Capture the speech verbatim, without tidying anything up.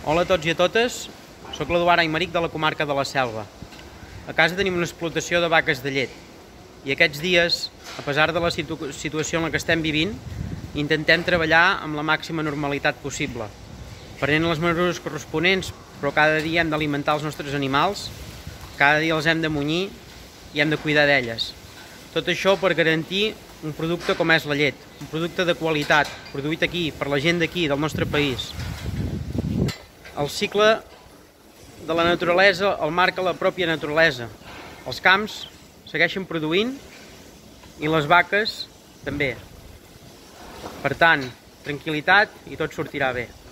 Hola a tots i a totes, soc l'Eduard Aymeric de la comarca de la Selva. A casa tenim una explotació de vaques de llet i aquests dies, a pesar de la situ situació en la que estem vivint, intentem treballar amb la màxima normalitat possible, prenent les mesures corresponents, però cada dia hem d'alimentar els nostres animals, cada dia els hem de munyir i hem de cuidar d'elles. Tot això per garantir un producte com és la llet, un producte de qualitat, produït aquí, per la gent d'aquí, del nostre país. El cicle de la naturalesa el marca la pròpia naturalesa. Els camps segueixen produint i les vaques també. Per tant, tranquil·litat i tot sortirà bé.